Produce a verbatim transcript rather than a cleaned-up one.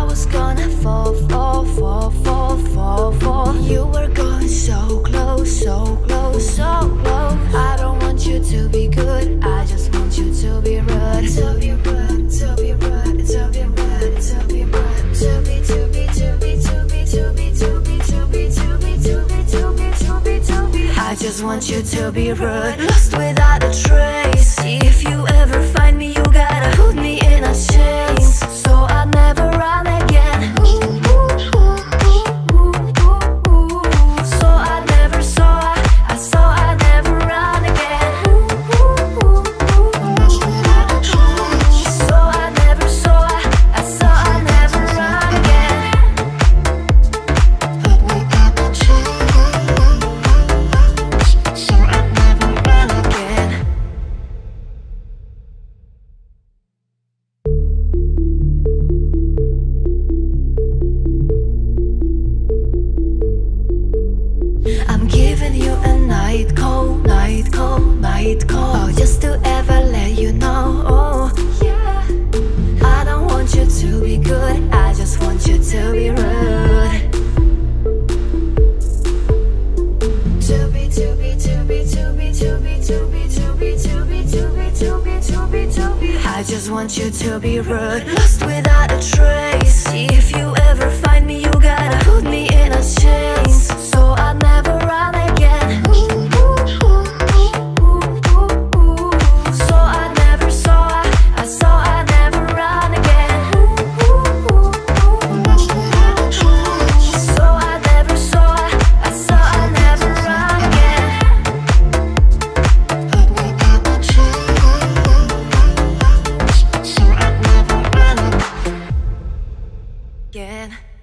was gonna fall, fall, fall, fall, fall, fall. You were going so close, so close, so close. I don't want you to be good, I just want you to be rude. To be rude, to be rude, to be rude, to be rude. To be, to be, to be, to be, to be, to be, to be, to be, to be, to be, to be, to be. I just want you to be rude, lost without a trace. If you ever find me, you gotta put me in a chains, so I never run again. So I never saw, I saw I never run again. So I never saw, I saw I never run again. Put me in a chain, so I never run again. I'm giving you a night call, night call, night call, oh, just to ever let you know, oh, yeah. I don't want you to be good, I just want you to be rude. To be, to be, to be, to be, to be, to be, to be, to be, to be, to be, to be, to be. I just want you to be rude, lost without a trace. If you ever find me, you gotta put me in a chains, so I never run again. So I never saw, I saw I never run again. So I never saw, I saw I never run again. Put me in a chain, so I never run again.